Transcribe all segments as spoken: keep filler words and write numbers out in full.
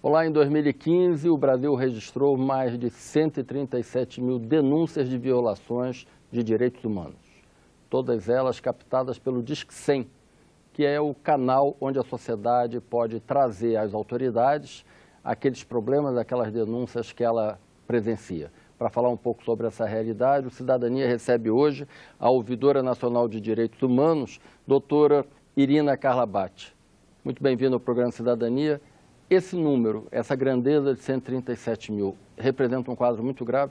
Olá, em dois mil e quinze, o Brasil registrou mais de cento e trinta e sete mil denúncias de violações de direitos humanos. Todas elas captadas pelo Disque cem, que é o canal onde a sociedade pode trazer às autoridades aqueles problemas, aquelas denúncias que ela presencia. Para falar um pouco sobre essa realidade, o Cidadania recebe hoje a Ouvidora Nacional de Direitos Humanos, doutora Irina Carlabate. Muito bem-vindo ao programa Cidadania. Esse número, essa grandeza de cento e trinta e sete mil, representa um quadro muito grave?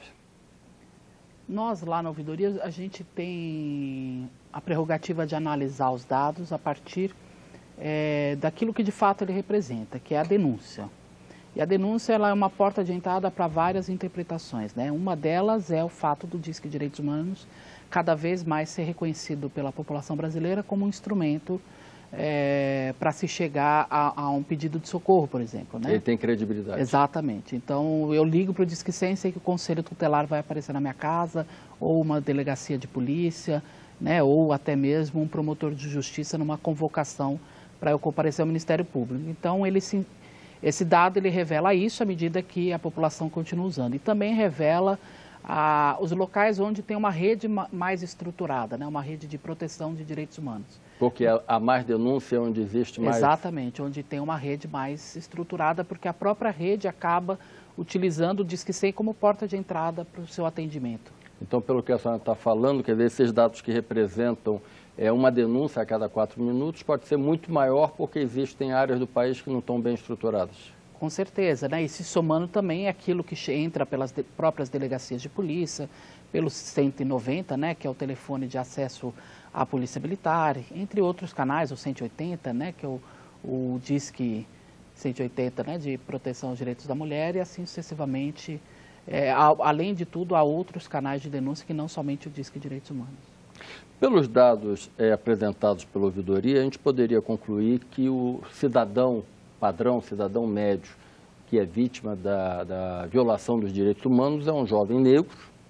Nós, lá na ouvidoria, a gente tem a prerrogativa de analisar os dados a partir é, daquilo que de fato ele representa, que é a denúncia. E a denúncia ela é uma porta de entrada para várias interpretações, né? Uma delas é o fato do Disque Direitos Humanos cada vez mais ser reconhecido pela população brasileira como um instrumento É, para se chegar a, a um pedido de socorro, por exemplo. Né? Ele tem credibilidade. Exatamente. Então, eu ligo para o Disque cem, sei que o conselho tutelar vai aparecer na minha casa, ou uma delegacia de polícia, né? Ou até mesmo um promotor de justiça numa convocação para eu comparecer ao Ministério Público. Então, ele se, esse dado ele revela isso à medida que a população continua usando. E também revela a, os locais onde tem uma rede mais estruturada, né? Uma rede de proteção de direitos humanos. Porque há mais denúncia onde existe mais... Exatamente, onde tem uma rede mais estruturada, porque a própria rede acaba utilizando o Disque cem como porta de entrada para o seu atendimento. Então, pelo que a senhora está falando, quer dizer, esses dados que representam é, uma denúncia a cada quatro minutos pode ser muito maior porque existem áreas do país que não estão bem estruturadas. Com certeza, né? E se somando também aquilo que entra pelas de, próprias delegacias de polícia, pelo cento e noventa, né? Que é o telefone de acesso à Polícia Militar, entre outros canais, o cento e oitenta, né? Que é o, o Disque cento e oitenta, né? De proteção aos direitos da mulher e assim sucessivamente. É, a, além de tudo, há outros canais de denúncia que não somente o Disque Direitos Humanos. Pelos dados é, apresentados pela ouvidoria, a gente poderia concluir que o cidadão padrão, cidadão médio, que é vítima da, da violação dos direitos humanos, é um jovem negro,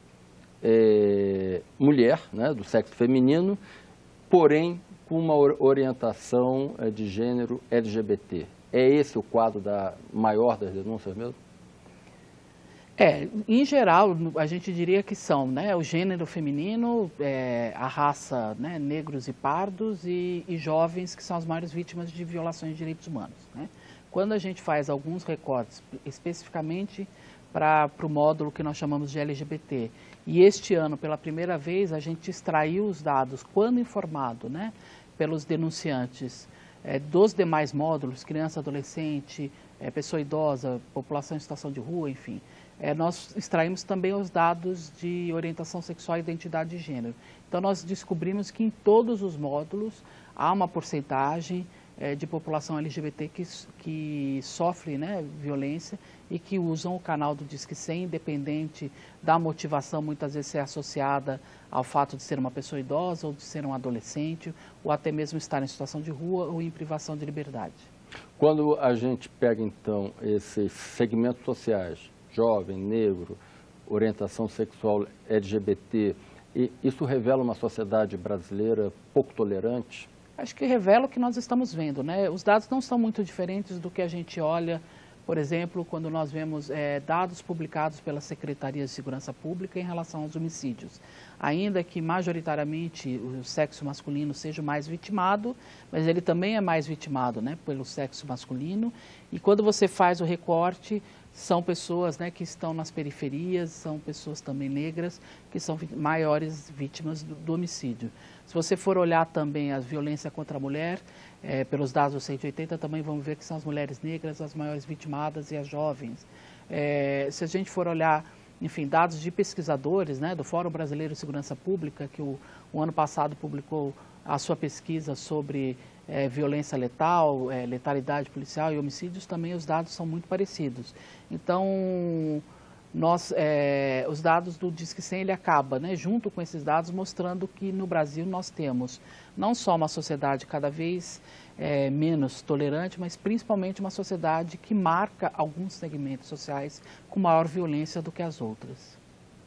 é, mulher, né, do sexo feminino, porém com uma orientação é, de gênero L G B T. É esse o quadro da maior das denúncias mesmo? É, em geral, a gente diria que são, né, o gênero feminino, é, a raça, né, negros e pardos e, e jovens que são as maiores vítimas de violações de direitos humanos, né? Quando a gente faz alguns recortes especificamente para o módulo que nós chamamos de L G B T, e este ano, pela primeira vez, a gente extraiu os dados, quando informado, né, pelos denunciantes é, dos demais módulos, criança, adolescente, é, pessoa idosa, população em situação de rua, enfim, é, nós extraímos também os dados de orientação sexual e identidade de gênero. Então, nós descobrimos que em todos os módulos há uma porcentagem é, de população L G B T que, que sofre, né, violência e que usam o canal do Disque cem, independente da motivação, muitas vezes ser associada ao fato de ser uma pessoa idosa ou de ser um adolescente, ou até mesmo estar em situação de rua ou em privação de liberdade. Quando a gente pega, então, esses segmentos sociais, jovem, negro, orientação sexual L G B T, e isso revela uma sociedade brasileira pouco tolerante? Acho que revela o que nós estamos vendo, né? Os dados não são muito diferentes do que a gente olha, por exemplo, quando nós vemos é, dados publicados pela Secretaria de Segurança Pública em relação aos homicídios. Ainda que majoritariamente o sexo masculino seja o mais vitimado, mas ele também é mais vitimado, né, pelo sexo masculino. E quando você faz o recorte, são pessoas, né, que estão nas periferias, são pessoas também negras, que são maiores vítimas do, do homicídio. Se você for olhar também a violência contra a mulher, é, pelos dados do cento e oitenta, também vamos ver que são as mulheres negras as maiores vitimadas e as jovens. É, se a gente for olhar, enfim, dados de pesquisadores, né, do Fórum Brasileiro de Segurança Pública, que o, o ano passado publicou a sua pesquisa sobre é, violência letal, é, letalidade policial e homicídios, também os dados são muito parecidos. Então, nós, é, os dados do Disque cem, ele acaba, né, junto com esses dados, mostrando que no Brasil nós temos não só uma sociedade cada vez é, menos tolerante, mas principalmente uma sociedade que marca alguns segmentos sociais com maior violência do que as outras.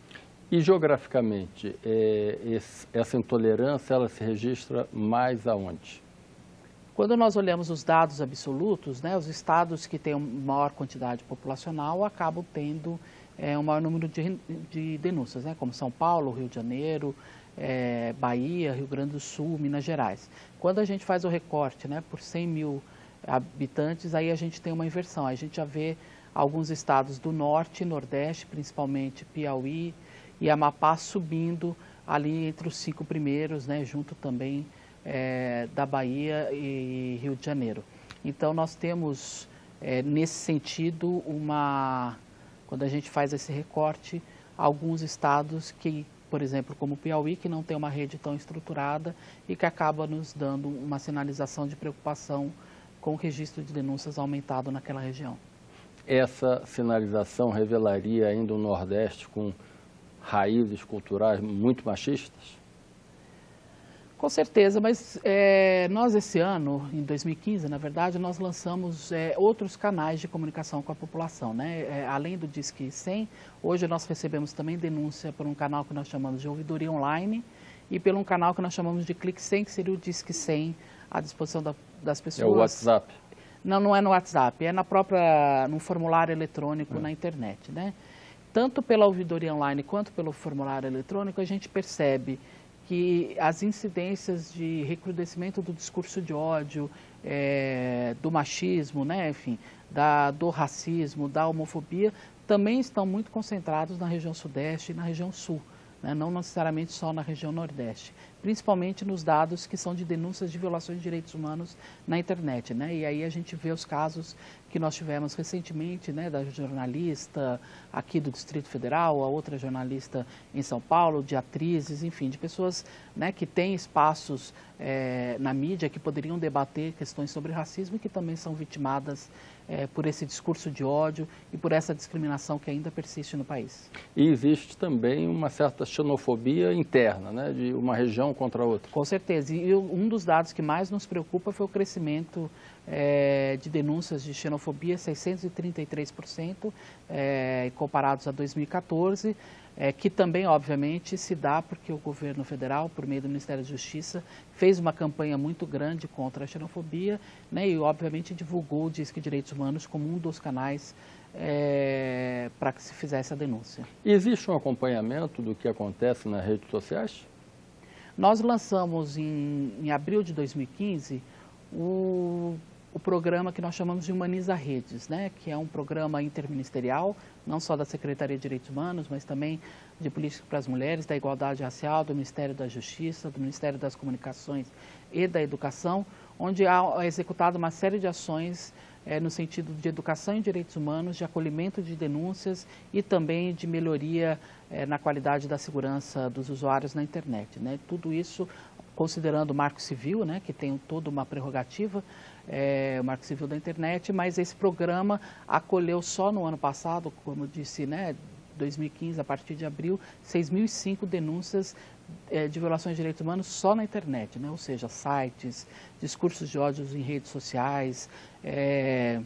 E geograficamente, é, esse, essa intolerância ela se registra mais aonde? Quando nós olhamos os dados absolutos, né, os estados que têm maior quantidade populacional acabam tendo é, um maior número de, de denúncias, né, como São Paulo, Rio de Janeiro, é, Bahia, Rio Grande do Sul, Minas Gerais. Quando a gente faz o recorte, né, por cem mil habitantes, aí a gente tem uma inversão, a gente já vê alguns estados do norte e nordeste, principalmente Piauí e Amapá, subindo ali entre os cinco primeiros, né, junto também É, da Bahia e Rio de Janeiro. Então, nós temos, é, nesse sentido, uma, quando a gente faz esse recorte, alguns estados que, por exemplo, como o Piauí, que não tem uma rede tão estruturada e que acaba nos dando uma sinalização de preocupação com o registro de denúncias aumentado naquela região. Essa sinalização revelaria ainda um Nordeste com raízes culturais muito machistas? Com certeza, mas é, nós esse ano, em dois mil e quinze, na verdade, nós lançamos é, outros canais de comunicação com a população, né? É, além do Disque cem, hoje nós recebemos também denúncia por um canal que nós chamamos de ouvidoria online e por um canal que nós chamamos de Clique cem, que seria o Disque cem à disposição da, das pessoas. É o WhatsApp? Não, não é no WhatsApp, é na própria, no formulário eletrônico é. na internet, né? Tanto pela ouvidoria online quanto pelo formulário eletrônico, a gente percebe que as incidências de recrudescimento do discurso de ódio, é, do machismo, né, enfim, da, do racismo, da homofobia, também estão muito concentrados na região sudeste e na região sul, né, não necessariamente só na região nordeste, principalmente nos dados que são de denúncias de violações de direitos humanos na internet, né, e aí a gente vê os casos que nós tivemos recentemente, né, da jornalista aqui do Distrito Federal, a outra jornalista em São Paulo, de atrizes, enfim, de pessoas, né, que têm espaços é, na mídia que poderiam debater questões sobre racismo e que também são vitimadas é, por esse discurso de ódio e por essa discriminação que ainda persiste no país. E existe também uma certa xenofobia interna, né, de uma região contra a outra. Com certeza. E um dos dados que mais nos preocupa foi o crescimento É, de denúncias de xenofobia, seiscentos e trinta e três por cento, é, comparados a dois mil e quatorze, é, que também, obviamente, se dá porque o governo federal, por meio do Ministério da Justiça, fez uma campanha muito grande contra a xenofobia, né, e, obviamente, divulgou o Disque Direitos Humanos como um dos canais é, para que se fizesse a denúncia. E existe um acompanhamento do que acontece nas redes sociais? Nós lançamos, em, em abril de dois mil e quinze, o o programa que nós chamamos de Humaniza Redes, né, que é um programa interministerial, não só da Secretaria de Direitos Humanos, mas também de Política para as Mulheres, da Igualdade Racial, do Ministério da Justiça, do Ministério das Comunicações e da Educação, onde há executado uma série de ações é, no sentido de educação em direitos humanos, de acolhimento de denúncias e também de melhoria é, na qualidade da segurança dos usuários na internet, né? Tudo isso considerando o Marco Civil, né, que tem toda uma prerrogativa, é, o Marco Civil da internet, mas esse programa acolheu só no ano passado, como eu disse, né, dois mil e quinze, a partir de abril, seis mil e cinco denúncias é, de violações de direitos humanos só na internet, né, ou seja, sites, discursos de ódio em redes sociais, é,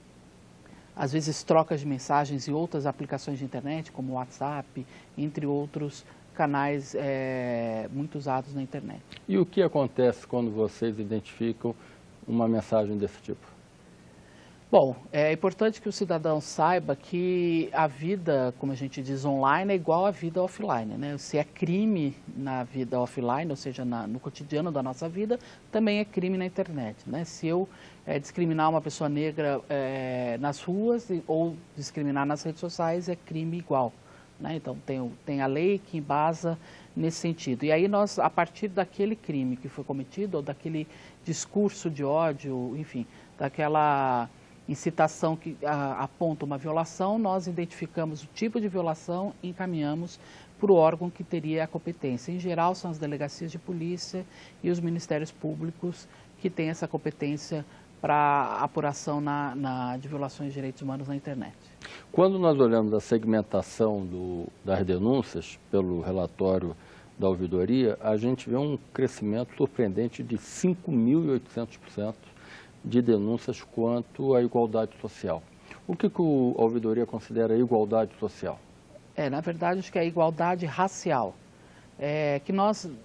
às vezes trocas de mensagens e outras aplicações de internet, como o WhatsApp, entre outros canais é, muito usados na internet. E o que acontece quando vocês identificam uma mensagem desse tipo? Bom, é importante que o cidadão saiba que a vida, como a gente diz, online é igual à vida offline, né? Se é crime na vida offline, ou seja, na, no cotidiano da nossa vida, também é crime na internet, né? Se eu é, discriminar uma pessoa negra é, nas ruas ou discriminar nas redes sociais, é crime igual. Né? Então, tem, tem a lei que embasa nesse sentido. E aí nós, a partir daquele crime que foi cometido, ou daquele discurso de ódio, enfim, daquela incitação que a, aponta uma violação, nós identificamos o tipo de violação e encaminhamos para o órgão que teria a competência. Em geral, são as delegacias de polícia e os ministérios públicos que têm essa competência para apuração na, na, de violações de direitos humanos na internet. Quando nós olhamos a segmentação do, das denúncias pelo relatório da ouvidoria, a gente vê um crescimento surpreendente de cinco mil e oitocentos por cento de denúncias quanto à igualdade social. O que, que o, a ouvidoria considera igualdade social? É, na verdade, acho que é a igualdade racial. É, que nós,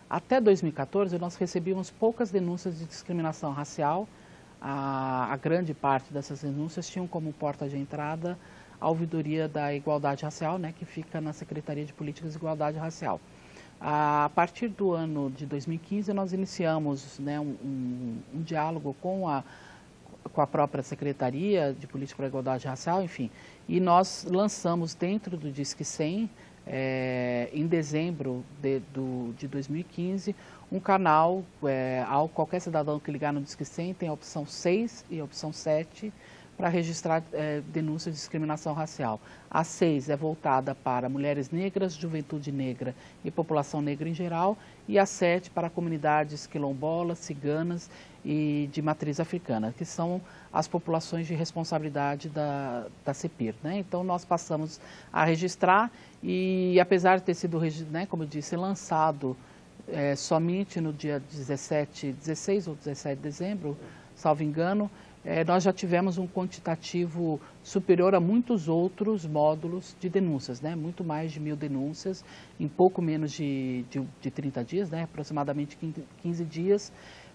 Até dois mil e quatorze, nós recebíamos poucas denúncias de discriminação racial. A, a grande parte dessas denúncias tinham como porta de entrada a ouvidoria da igualdade racial, né, que fica na Secretaria de Políticas de Igualdade Racial. A partir do ano de dois mil e quinze, nós iniciamos, né, um, um, um diálogo com a, com a própria Secretaria de Política para a Igualdade Racial, enfim, e nós lançamos dentro do Disque cem, é, em dezembro de, do, de dois mil e quinze, um canal, é, ao qualquer cidadão que ligar no Disque cem tem a opção seis e a opção sete, para registrar é, denúncias de discriminação racial. A seis é voltada para mulheres negras, juventude negra e população negra em geral, e a sete para comunidades quilombolas, ciganas e de matriz africana, que são as populações de responsabilidade da, da CEPIR, né? Então, nós passamos a registrar e, apesar de ter sido, né, como eu disse, lançado é, somente no dia dezessete, dezesseis ou dezessete de dezembro, salvo engano, É, nós já tivemos um quantitativo superior a muitos outros módulos de denúncias, né? Muito mais de mil denúncias em pouco menos de, de, de trinta dias, né? Aproximadamente quinze dias,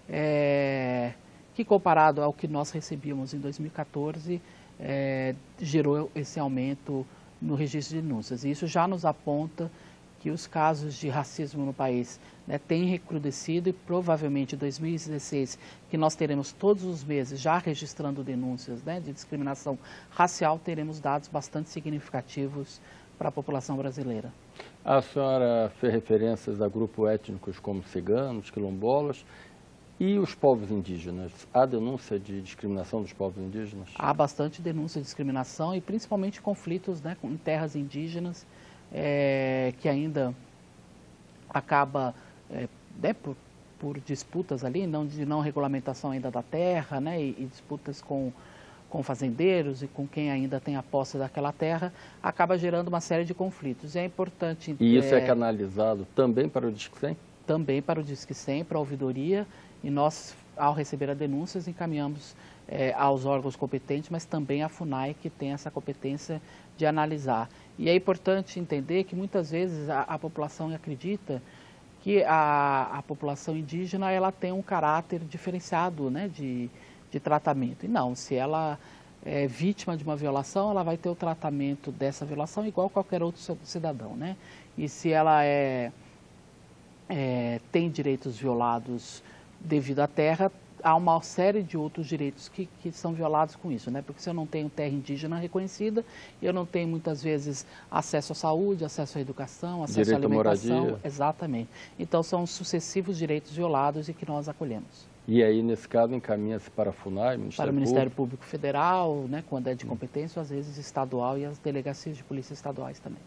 é, que comparado ao que nós recebíamos em dois mil e quatorze, é, gerou esse aumento no registro de denúncias. E isso já nos aponta que os casos de racismo no país, né, têm recrudescido e provavelmente em dois mil e dezesseis, que nós teremos todos os meses já registrando denúncias, né, de discriminação racial, teremos dados bastante significativos para a população brasileira. A senhora fez referências a grupos étnicos como ciganos, quilombolas e os povos indígenas. Há denúncia de discriminação dos povos indígenas? Há bastante denúncia de discriminação e principalmente conflitos, né, em terras indígenas, É, que ainda acaba é, né, por, por disputas ali, não, de não regulamentação ainda da terra, né, e, e disputas com, com fazendeiros e com quem ainda tem a posse daquela terra, acaba gerando uma série de conflitos. E é importante... E isso é, é canalizado também para o Disque cem? Também para o Disque cem, para a ouvidoria, e nós, ao receber as denúncias, encaminhamos é, aos órgãos competentes, mas também à FUNAI, que tem essa competência de analisar. E é importante entender que muitas vezes a, a população acredita que a, a população indígena ela tem um caráter diferenciado, né, de, de tratamento. E não, se ela é vítima de uma violação, ela vai ter o tratamento dessa violação igual qualquer outro cidadão, né? E se ela é, é, tem direitos violados devido à terra, há uma série de outros direitos que, que são violados com isso, né? Porque se eu não tenho terra indígena reconhecida, eu não tenho muitas vezes acesso à saúde, acesso à educação, acesso direito à alimentação. À moradia. Exatamente. Então são sucessivos direitos violados e que nós acolhemos. E aí, nesse caso, encaminha-se para a FUNAI, Ministério Para o Ministério Público. Público Federal, né, quando é de competência, às vezes estadual e as delegacias de polícia estaduais também.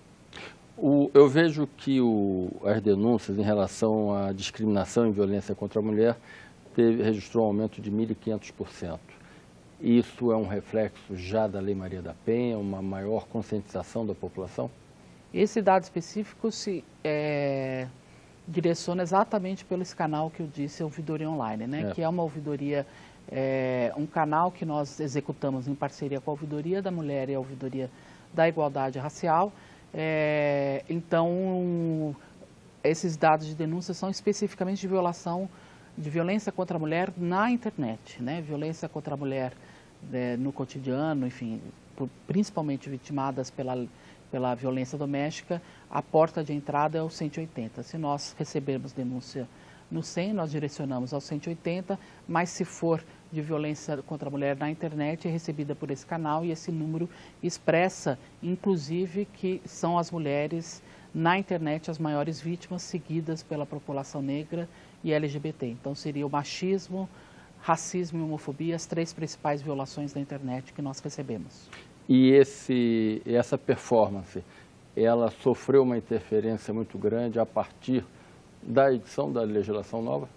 O, eu vejo que o, as denúncias em relação à discriminação e violência contra a mulher teve, registrou um aumento de mil e quinhentos por cento. Isso é um reflexo já da Lei Maria da Penha, uma maior conscientização da população? Esse dado específico se é, direciona exatamente pelo esse canal que eu disse, a ouvidoria online, né? É. Que é uma ouvidoria, é, um canal que nós executamos em parceria com a ouvidoria da mulher e a ouvidoria da igualdade racial. É, então, esses dados de denúncia são especificamente de violação, de violência contra a mulher na internet, né? Violência contra a mulher é, no cotidiano, enfim, por, principalmente vitimadas pela, pela violência doméstica. A porta de entrada é o cento e oitenta. Se nós recebermos denúncia no cem, nós direcionamos ao cento e oitenta, mas se for de violência contra a mulher na internet, é recebida por esse canal e esse número expressa, inclusive, que são as mulheres na internet as maiores vítimas, seguidas pela população negra e L G B T. Então, seria o machismo, racismo e homofobia, as três principais violações da internet que nós recebemos. E esse, essa performance, ela sofreu uma interferência muito grande a partir da edição da legislação nova?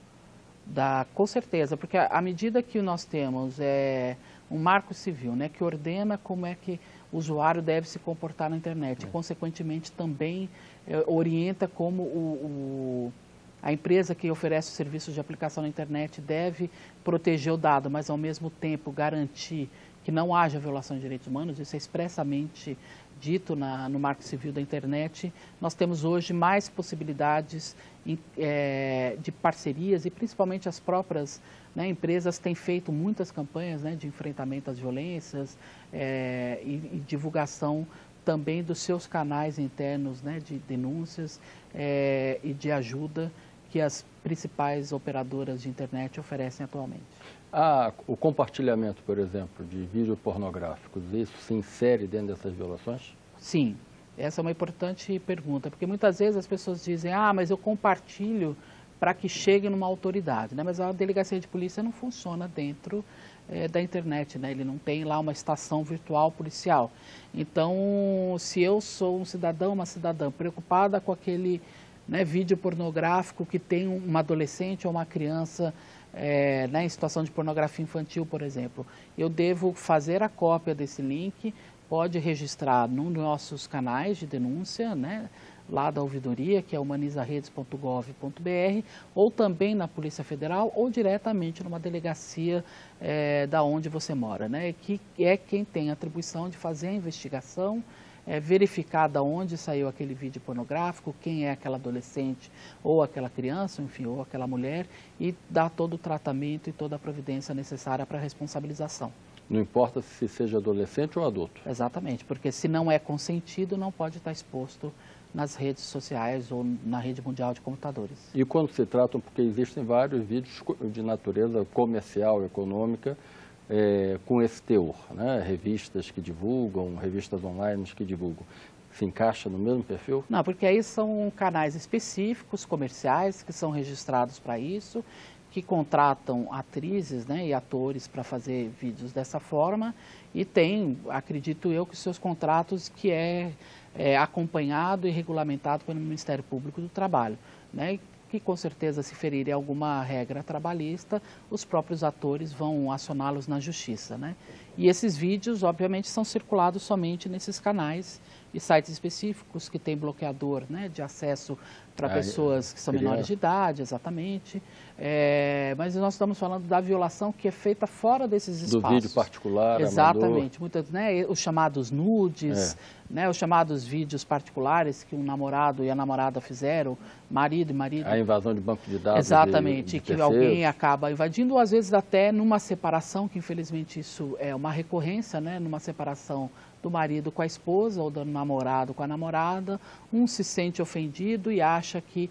Da, com certeza, porque à medida que nós temos é, um marco civil, né, que ordena como é que o usuário deve se comportar na internet, é. e consequentemente também é, orienta como o, o, a empresa que oferece os serviços de aplicação na internet deve proteger o dado, mas ao mesmo tempo garantir que não haja violação de direitos humanos, isso é expressamente dito na, no Marco Civil da Internet. Nós temos hoje mais possibilidades em, é, de parcerias e principalmente as próprias, né, empresas têm feito muitas campanhas, né, de enfrentamento às violências é, e, e divulgação também dos seus canais internos, né, de denúncias é, e de ajuda que as principais operadoras de internet oferecem atualmente. Ah, o compartilhamento, por exemplo, de vídeos pornográficos, isso se insere dentro dessas violações? Sim, essa é uma importante pergunta, porque muitas vezes as pessoas dizem, ah, mas eu compartilho para que chegue numa autoridade, né? Mas a delegacia de polícia não funciona dentro é, da internet, né? Ele não tem lá uma estação virtual policial. Então, se eu sou um cidadão, uma cidadã preocupada com aquele, né, vídeo pornográfico que tem uma adolescente ou uma criança é, né, em situação de pornografia infantil, por exemplo, eu devo fazer a cópia desse link, pode registrar nos nossos canais de denúncia, né, lá da ouvidoria, que é humaniza redes ponto gov ponto br, ou também na Polícia Federal, ou diretamente numa delegacia é, da onde você mora, né, que é quem tem a atribuição de fazer a investigação, é, verificar de onde saiu aquele vídeo pornográfico, quem é aquela adolescente ou aquela criança, enfim, ou aquela mulher, e dar todo o tratamento e toda a providência necessária para a responsabilização. Não importa se seja adolescente ou adulto? Exatamente, porque se não é consentido, não pode estar exposto nas redes sociais ou na rede mundial de computadores. E quando se tratam, porque existem vários vídeos de natureza comercial, econômica, é, com esse teor, né? Revistas que divulgam, revistas online que divulgam, se encaixa no mesmo perfil? Não, porque aí são canais específicos, comerciais, que são registrados para isso, que contratam atrizes, né, e atores para fazer vídeos dessa forma, e tem, acredito eu, que seus contratos que é, é acompanhado e regulamentado pelo Ministério Público do Trabalho, né, que com certeza se ferirem alguma regra trabalhista, os próprios atores vão acioná-los na justiça, né? E esses vídeos, obviamente, são circulados somente nesses canais e sites específicos que têm bloqueador, né, de acesso para pessoas que são criança. menores de idade, exatamente. É, mas nós estamos falando da violação que é feita fora desses espaços. Do vídeo particular, exatamente, muitas, né, os chamados nudes, é. né, os chamados vídeos particulares que um namorado e a namorada fizeram, marido e marido. A invasão de banco de dados. Exatamente, de, de que terceiros. Alguém acaba invadindo, às vezes até numa separação, que infelizmente isso é uma recorrência, né, numa separação do marido com a esposa ou do namorado com a namorada, um se sente ofendido e acha que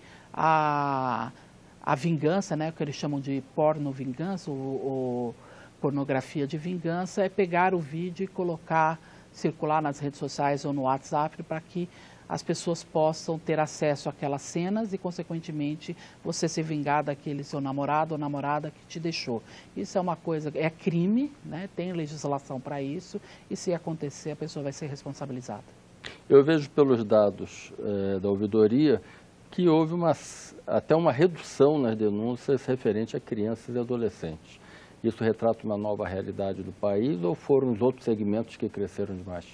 a, a vingança, né, o que eles chamam de porno-vingança ou, ou pornografia de vingança, é pegar o vídeo e colocar, circular nas redes sociais ou no WhatsApp para que as pessoas possam ter acesso àquelas cenas e, consequentemente, você se vingar daquele seu namorado ou namorada que te deixou. Isso é uma coisa, é crime, né? Tem legislação para isso, e se acontecer, a pessoa vai ser responsabilizada. Eu vejo pelos dados é, da ouvidoria que houve uma, até uma redução nas denúncias referente a crianças e adolescentes. Isso retrata uma nova realidade do país ou foram os outros segmentos que cresceram demais?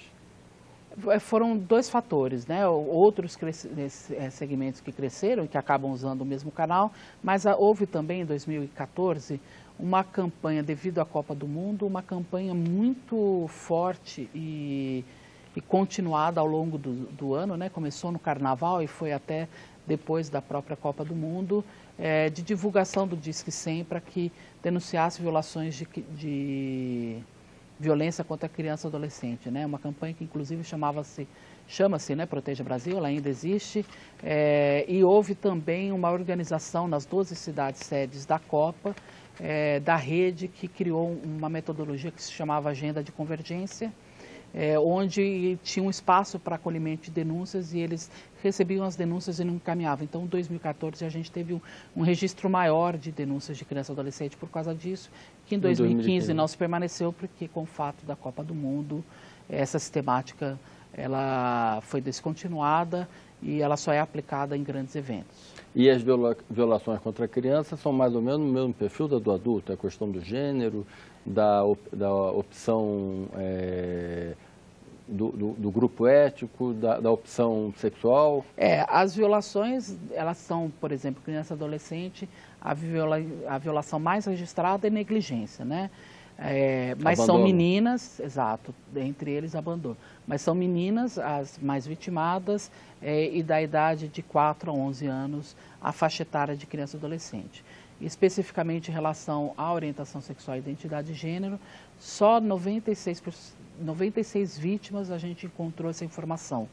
Foram dois fatores, né? Outros segmentos que cresceram e que acabam usando o mesmo canal, mas houve também em dois mil e quatorze uma campanha, devido à Copa do Mundo, uma campanha muito forte e, e continuada ao longo do, do ano, né? Começou no Carnaval e foi até depois da própria Copa do Mundo, é, de divulgação do Disque cem para que denunciasse violações de... de violência contra a criança e adolescente, né? Uma campanha que inclusive chamava-se, chama-se, né, Proteja Brasil, ela ainda existe, é, e houve também uma organização nas doze cidades sedes da Copa, é, da rede, que criou uma metodologia que se chamava Agenda de Convergência, é, onde tinha um espaço para acolhimento de denúncias e eles recebiam as denúncias e não encaminhavam. Então, em dois mil e quatorze, a gente teve um, um registro maior de denúncias de criança e adolescente por causa disso, que em dois mil e quinze não se permaneceu, porque com o fato da Copa do Mundo, essa sistemática ela foi descontinuada e ela só é aplicada em grandes eventos. E as viola, violações contra a criança são mais ou menos no mesmo perfil da do adulto? É a questão do gênero, da, da opção é, do, do, do grupo ético, da, da opção sexual? É, as violações, elas são, por exemplo, criança e adolescente, a, viola, a violação mais registrada é negligência, né? É, mas abandono. São meninas, exato, entre eles abandono. Mas são meninas as mais vitimadas é, e da idade de quatro a onze anos, a faixa etária de criança e adolescente. Especificamente em relação à orientação sexual e identidade de gênero, só noventa e seis, noventa e seis vítimas a gente encontrou essa informação,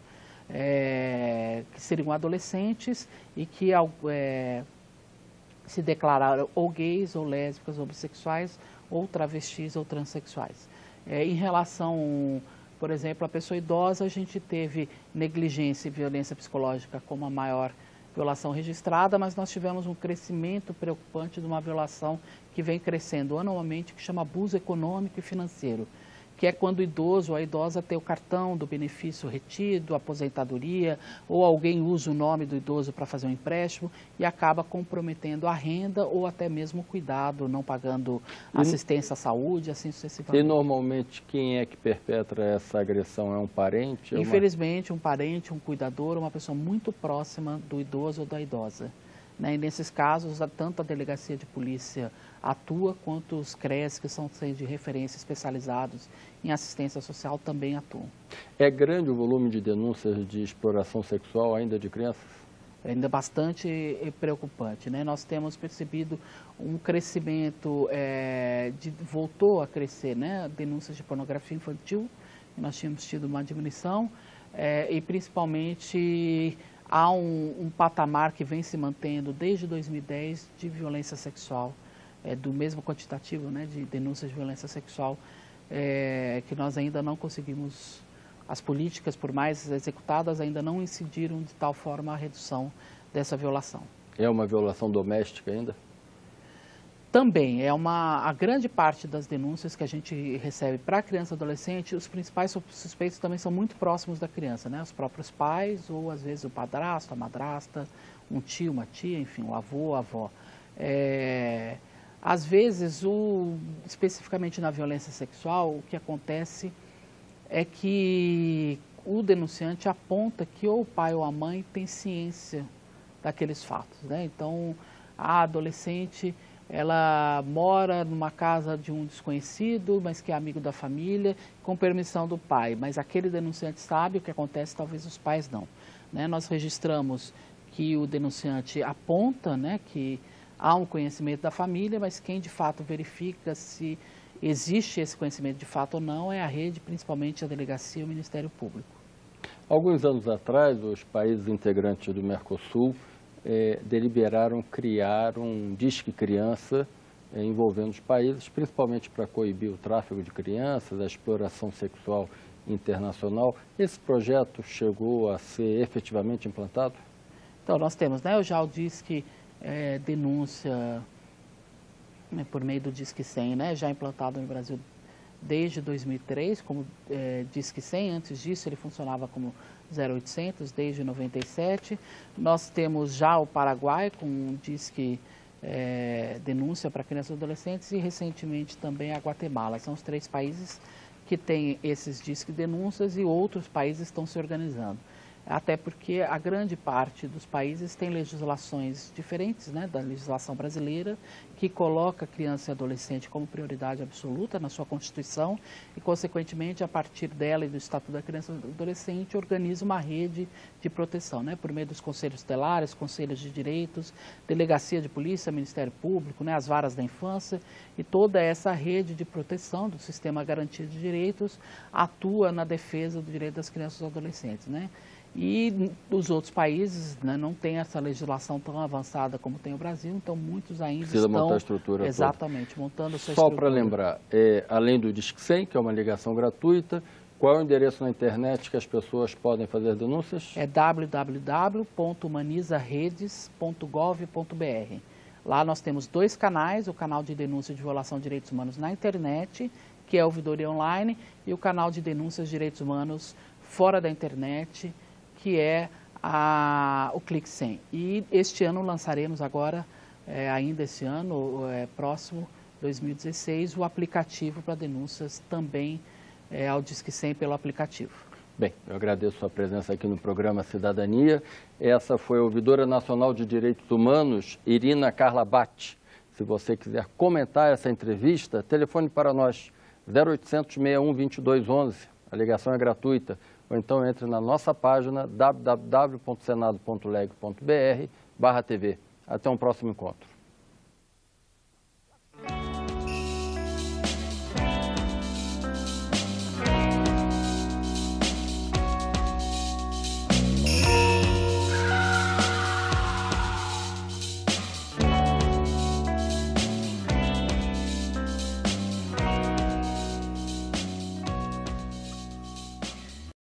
é, que seriam adolescentes e que é, se declararam ou gays, ou lésbicas, ou bissexuais, ou travestis, ou transexuais. É, em relação, por exemplo, à pessoa idosa, a gente teve negligência e violência psicológica como a maior violação registrada, mas nós tivemos um crescimento preocupante de uma violação que vem crescendo anualmente, que chama abuso econômico e financeiro, que é quando o idoso ou a idosa tem o cartão do benefício retido, aposentadoria, ou alguém usa o nome do idoso para fazer um empréstimo e acaba comprometendo a renda ou até mesmo o cuidado, não pagando assistência à saúde, assim sucessivamente. E normalmente quem é que perpetra essa agressão? É um parente? Infelizmente, um parente, um cuidador, uma pessoa muito próxima do idoso ou da idosa. Né? E nesses casos, tanto a delegacia de polícia atua, quanto os C R E S, que são centros de referência especializados em assistência social, também atuam. É grande o volume de denúncias de exploração sexual ainda de crianças? É ainda bastante preocupante, né? Nós temos percebido um crescimento, é, de, voltou a crescer, né? Denúncias de pornografia infantil, nós tínhamos tido uma diminuição, é, e principalmente há um, um patamar que vem se mantendo desde dois mil e dez de violência sexual, é, do mesmo quantitativo, né, de denúncias de violência sexual, é, que nós ainda não conseguimos, as políticas, por mais executadas, ainda não incidiram de tal forma a redução dessa violação. É uma violação doméstica ainda? Também, é uma, a grande parte das denúncias que a gente recebe para criança e adolescente, os principais suspeitos também são muito próximos da criança, né? Os próprios pais, ou às vezes o padrasto, a madrasta, um tio, uma tia, enfim, o avô, a avó. É, às vezes, o, especificamente na violência sexual, o que acontece é que o denunciante aponta que ou o pai ou a mãe tem ciência daqueles fatos, né? Então, a adolescente, ela mora numa casa de um desconhecido, mas que é amigo da família, com permissão do pai. Mas aquele denunciante sabe o que acontece, talvez os pais não. Né? Nós registramos que o denunciante aponta, né, que há um conhecimento da família, mas quem de fato verifica se existe esse conhecimento de fato ou não é a rede, principalmente a delegacia e o Ministério Público. Alguns anos atrás, os países integrantes do Mercosul É, deliberaram criar um Disque Criança é, envolvendo os países, principalmente para coibir o tráfico de crianças, a exploração sexual internacional. Esse projeto chegou a ser efetivamente implantado? Então, nós temos, né, já o Disque é, Denúncia, né, por meio do Disque cem, né, já implantado no Brasil desde dois mil e três, como é, Disque cem. Antes disso ele funcionava como zero oitocentos desde noventa e sete. Nós temos já o Paraguai com um Disque é, Denúncia para crianças e adolescentes e recentemente também a Guatemala. São os três países que têm esses Disque Denúncias e outros países estão se organizando. Até porque a grande parte dos países tem legislações diferentes, né, da legislação brasileira, que coloca criança e adolescente como prioridade absoluta na sua Constituição e, consequentemente, a partir dela e do Estatuto da Criança e do Adolescente, organiza uma rede de proteção, né, por meio dos conselhos tutelares, conselhos de direitos, delegacia de polícia, Ministério Público, né, as varas da infância, e toda essa rede de proteção do sistema garantia de direitos atua na defesa do direito das crianças e adolescentes, né? E os outros países, né, não têm essa legislação tão avançada como tem o Brasil, então muitos ainda Precisa estão... montar a estrutura Exatamente, toda. montando a sua Só estrutura. para lembrar, é, além do Disque cem, que é uma ligação gratuita, qual é o endereço na internet que as pessoas podem fazer denúncias? É w w w ponto humanizaredes ponto gov ponto b r. Lá nós temos dois canais, o canal de denúncia de violação de direitos humanos na internet, que é a Ouvidoria Online, e o canal de denúncias de direitos humanos fora da internet, que é a, o Clique cem. E este ano lançaremos agora, é, ainda esse ano, é, próximo, dois mil e dezesseis, o aplicativo para denúncias também é, ao Disque cem pelo aplicativo. Bem, eu agradeço a presença aqui no programa Cidadania. Essa foi a Ouvidora Nacional de Direitos Humanos, Irina Carla Batti. Se você quiser comentar essa entrevista, telefone para nós zero oitocentos, sessenta e um, vinte e dois onze. A ligação é gratuita. Ou então entre na nossa página w w w ponto senado ponto leg ponto br barra T V. Até um próximo encontro.